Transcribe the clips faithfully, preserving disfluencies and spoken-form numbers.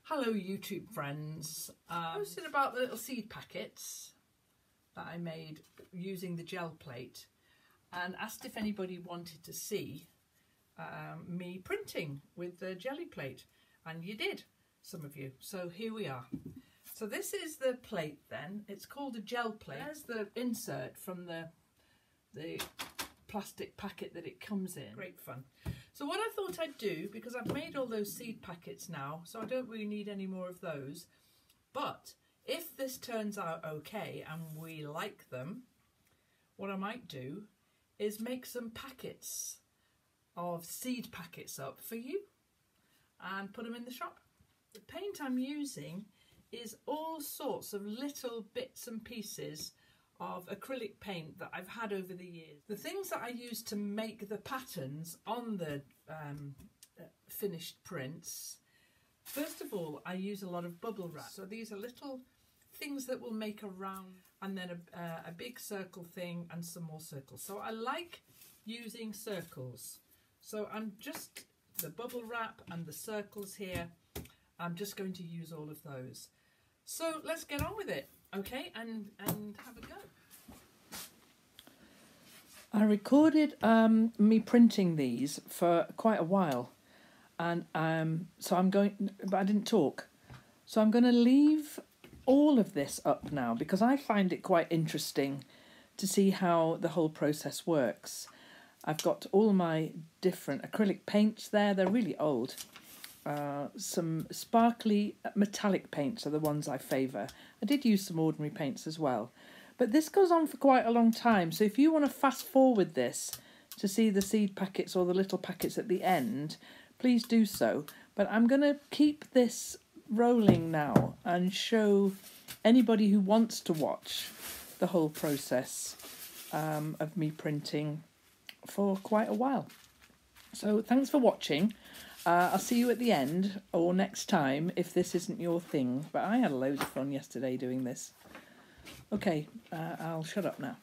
Hello YouTube friends. Um, I posted about the little seed packets that I made using the Gelliplate and asked if anybody wanted to see um, me printing with the Gelliplate, and you did, some of you. So here we are. So this is the plate then. It's called a Gelliplate. There's the insert from the, the plastic packet that it comes in. Great fun. So what I thought I'd do, because I've made all those seed packets now, so I don't really need any more of those, but if this turns out okay and we like them, what I might do is make some packets of seed packets up for you and put them in the shop. The paint I'm using is all sorts of little bits and pieces of acrylic paint that I've had over the years. The things that I use to make the patterns on the um, finished prints, first of all I use a lot of bubble wrap. So these are little things that will make a round, and then a, uh, a big circle thing and some more circles. So I like using circles. So I'm just, the bubble wrap and the circles here, I'm just going to use all of those. So let's get on with it. Okay, and, and have a go. I recorded um, me printing these for quite a while, and um, so I'm going, but I didn't talk. So I'm going to leave all of this up now because I find it quite interesting to see how the whole process works. I've got all my different acrylic paints there. They're really old. Uh, some sparkly metallic paints are the ones I favour. I did use some ordinary paints as well. But this goes on for quite a long time. So if you want to fast forward this to see the seed packets or the little packets at the end, please do so. But I'm going to keep this rolling now and show anybody who wants to watch the whole process um, of me printing for quite a while. So thanks for watching. Uh, I'll see you at the end or next time if this isn't your thing. But I had loads of fun yesterday doing this. Okay, uh, I'll shut up now.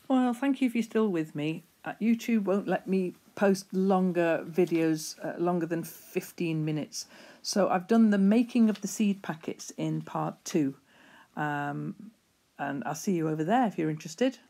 Well, thank you if you're still with me. Uh, YouTube won't let me post longer videos, uh, longer than fifteen minutes. So I've done the making of the seed packets in part two. Um, and I'll see you over there if you're interested.